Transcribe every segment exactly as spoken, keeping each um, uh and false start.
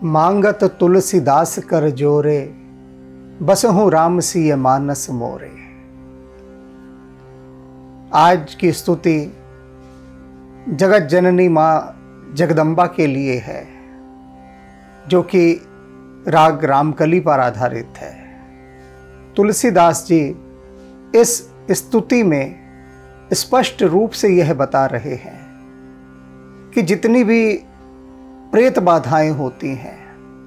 मांगत तुलसीदास कर जोरे, बसहु राम सिय मानस मोरे। आज की स्तुति जगत जननी माँ जगदम्बा के लिए है, जो कि राग रामकली पर आधारित है। तुलसीदास जी इस स्तुति में स्पष्ट रूप से यह बता रहे हैं कि जितनी भी प्रेत बाधाएं होती हैं,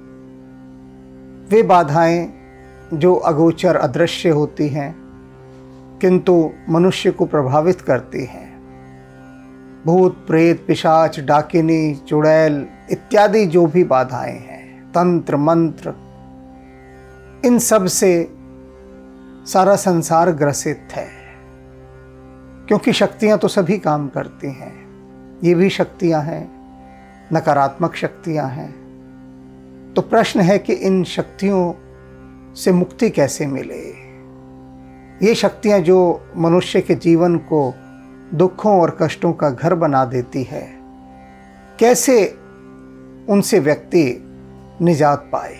वे बाधाएं जो अगोचर अदृश्य होती हैं किंतु मनुष्य को प्रभावित करती हैं, भूत प्रेत पिशाच डाकिनी चुड़ैल इत्यादि जो भी बाधाएं हैं, तंत्र मंत्र, इन सब से सारा संसार ग्रसित है। क्योंकि शक्तियां तो सभी काम करती हैं, ये भी शक्तियां हैं, नकारात्मक शक्तियां हैं। तो प्रश्न है कि इन शक्तियों से मुक्ति कैसे मिले। ये शक्तियां जो मनुष्य के जीवन को दुखों और कष्टों का घर बना देती है, कैसे उनसे व्यक्ति निजात पाए,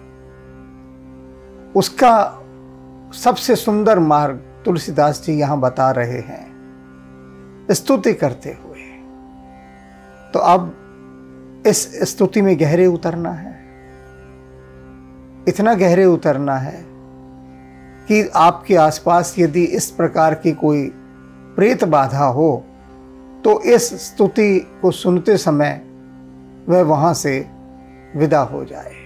उसका सबसे सुंदर मार्ग तुलसीदास जी यहाँ बता रहे हैं स्तुति करते हुए। तो अब इस स्तुति में गहरे उतरना है, इतना गहरे उतरना है कि आपके आसपास यदि इस प्रकार की कोई प्रेत बाधा हो तो इस स्तुति को सुनते समय वह वहां से विदा हो जाए।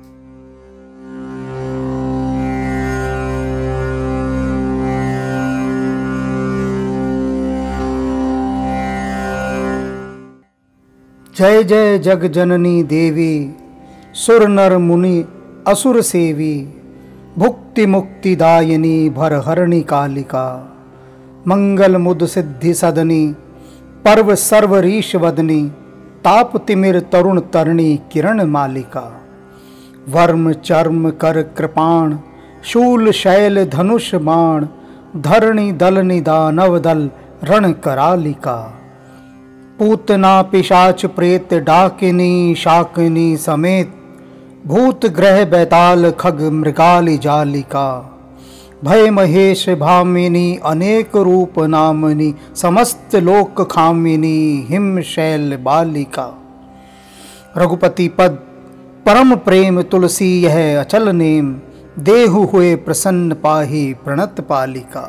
जय जय जग जननी देवी, सुर नर मुनि असुर सेवी, भुक्ति मुक्ति दायिनी भरहरणि कालिका, मंगल मुद सिद्धि सदनी, पर्व सर्वरीश वदनी, ताप तिमिर तरुण तरणी किरण मालिका, वर्म चर्म कर कृपाण, शूल शैल धनुष बाण, धरणी दल निदानव दल रण करालिका, पूतना पिशाच प्रेत डाकिनी शाकिनी समेत, भूत ग्रह बैताल खग मृगाली जालिका, भय महेश भामिनी अनेक रूप नामनी, समस्त लोक खामिनी हिम शैल बालिका, रघुपति पद परम प्रेम तुलसी यह अचल नेम, देहु हुए प्रसन्न पाही प्रणत पालिका।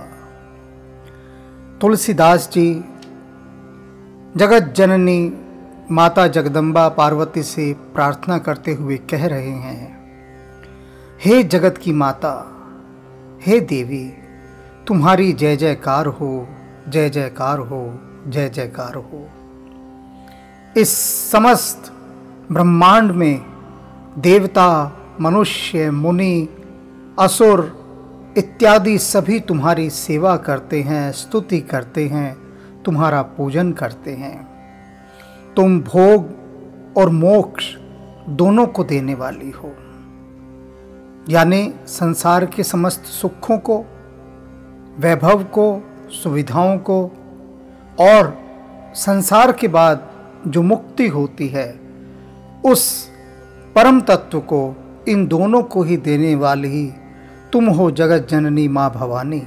तुलसीदास जी जगत जननी माता जगदम्बा पार्वती से प्रार्थना करते हुए कह रहे हैं, हे जगत की माता, हे देवी, तुम्हारी जय जयकार हो, जय जयकार हो, जय जयकार हो। इस समस्त ब्रह्मांड में देवता, मनुष्य, मुनि, असुर इत्यादि सभी तुम्हारी सेवा करते हैं, स्तुति करते हैं, तुम्हारा पूजन करते हैं। तुम भोग और मोक्ष दोनों को देने वाली हो, यानी संसार के समस्त सुखों को, वैभव को, सुविधाओं को, और संसार के बाद जो मुक्ति होती है उस परम तत्व को, इन दोनों को ही देने वाली ही तुम हो जगत जननी माँ भवानी।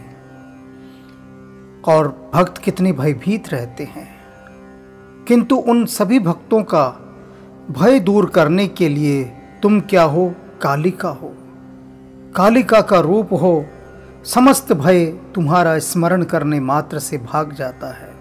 और भक्त कितने भयभीत रहते हैं, किंतु उन सभी भक्तों का भय दूर करने के लिए तुम क्या हो? कालिका हो। कालिका का रूप हो, समस्त भय तुम्हारा स्मरण करने मात्र से भाग जाता है।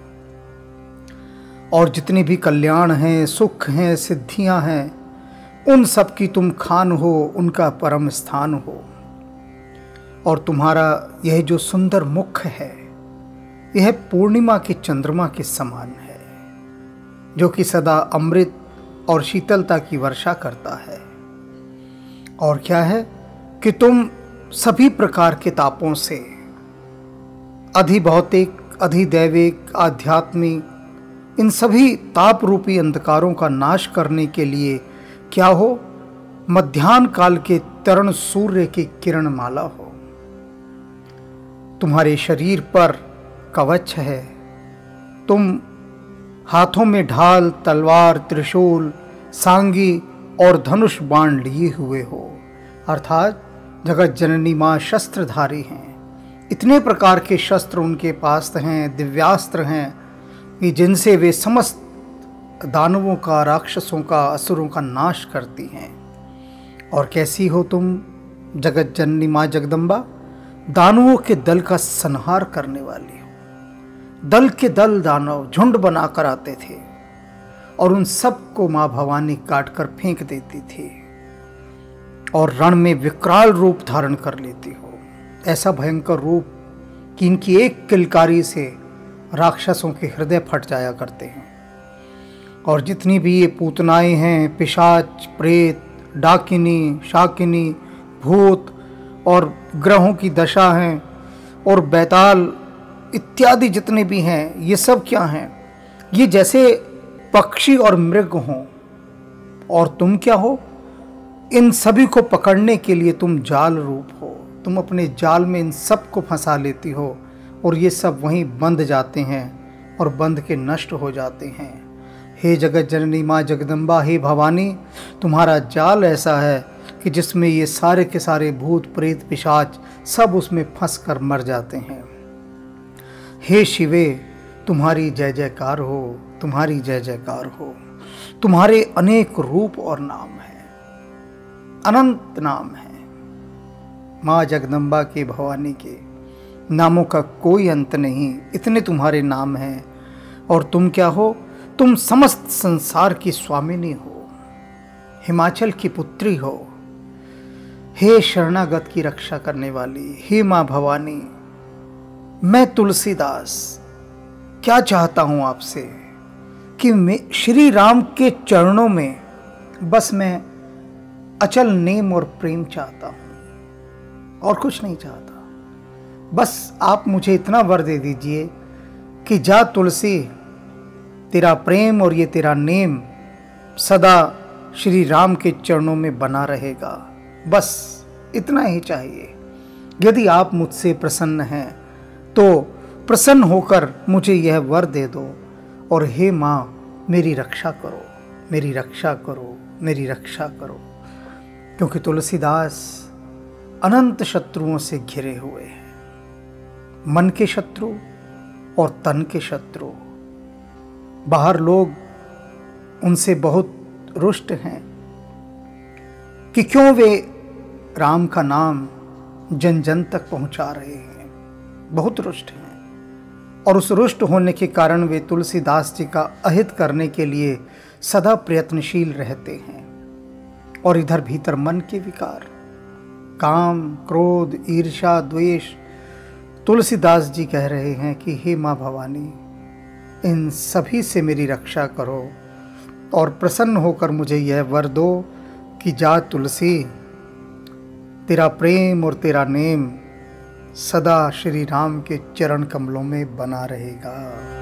और जितने भी कल्याण हैं, सुख हैं, सिद्धियां हैं, उन सब की तुम खान हो, उनका परम स्थान हो। और तुम्हारा यह जो सुंदर मुख है, यह पूर्णिमा के चंद्रमा के समान है, जो कि सदा अमृत और शीतलता की वर्षा करता है। और क्या है कि तुम सभी प्रकार के तापों से, अधिभौतिक, अधिदैविक, आध्यात्मिक, इन सभी ताप रूपी अंधकारों का नाश करने के लिए क्या हो? मध्याह्न काल के तरण सूर्य की किरण माला हो। तुम्हारे शरीर पर कवच है, तुम हाथों में ढाल, तलवार, त्रिशूल, सांगी और धनुष बाण लिए हुए हो, अर्थात जगत जननी माँ शस्त्रधारी हैं। इतने प्रकार के शस्त्र उनके पास हैं, दिव्यास्त्र हैं, कि जिनसे वे समस्त दानवों का, राक्षसों का, असुरों का नाश करती हैं। और कैसी हो तुम जगत जननी माँ जगदम्बा? दानवों के दल का संहार करने वाली हो। दल के दल दानव झुंड बनाकर आते थे और उन सबको माँ भवानी काट कर फेंक देती थी और रण में विकराल रूप धारण कर लेती हो। ऐसा भयंकर रूप कि इनकी एक किलकारी से राक्षसों के हृदय फट जाया करते हैं। और जितनी भी ये पूतनाएं हैं, पिशाच, प्रेत, डाकिनी, शाकिनी, भूत और ग्रहों की दशा हैं और बैताल इत्यादि जितने भी हैं, ये सब क्या हैं? ये जैसे पक्षी और मृग हों। और तुम क्या हो? इन सभी को पकड़ने के लिए तुम जाल रूप हो। तुम अपने जाल में इन सब को फंसा लेती हो और ये सब वहीं बंध जाते हैं और बंध के नष्ट हो जाते हैं। हे जगत जननी माँ जगदम्बा, हे भवानी, तुम्हारा जाल ऐसा है कि जिसमें ये सारे के सारे भूत, प्रेत, पिशाच सब उसमें फंस कर मर जाते हैं। हे शिवे, तुम्हारी जय जयकार हो, तुम्हारी जय जयकार हो। तुम्हारे अनेक रूप और नाम हैं, अनंत नाम है। माँ जगदम्बा के, भवानी के नामों का कोई अंत नहीं। इतने तुम्हारे नाम हैं। और तुम क्या हो? तुम समस्त संसार की स्वामिनी हो, हिमाचल की पुत्री हो। हे शरणागत की रक्षा करने वाली, हे माँ भवानी, मैं तुलसीदास क्या चाहता हूँ आपसे कि मैं श्री राम के चरणों में बस मैं अचल नेम और प्रेम चाहता हूँ और कुछ नहीं चाहता। बस आप मुझे इतना वर दे दीजिए कि जा तुलसी, तेरा प्रेम और ये तेरा नेम सदा श्री राम के चरणों में बना रहेगा। बस इतना ही चाहिए। यदि आप मुझसे प्रसन्न हैं तो प्रसन्न होकर मुझे यह वर दे दो। और हे माँ, मेरी रक्षा करो, मेरी रक्षा करो, मेरी रक्षा करो। क्योंकि तुलसीदास अनंत शत्रुओं से घिरे हुए हैं, मन के शत्रु और तन के शत्रु। बाहर लोग उनसे बहुत रुष्ट हैं कि क्यों वे राम का नाम जन जन तक पहुंचा रहे हैं, बहुत रुष्ट हैं। और उस रुष्ट होने के कारण वे तुलसीदास जी का अहित करने के लिए सदा प्रयत्नशील रहते हैं। और इधर भीतर मन के विकार, काम, क्रोध, ईर्ष्या, द्वेष, तुलसीदास जी कह रहे हैं कि हे माँ भवानी, इन सभी से मेरी रक्षा करो और प्रसन्न होकर मुझे यह वर दो कि जा तुलसी, तेरा प्रेम और तेरा नेम सदा श्री राम के चरण कमलों में बना रहेगा।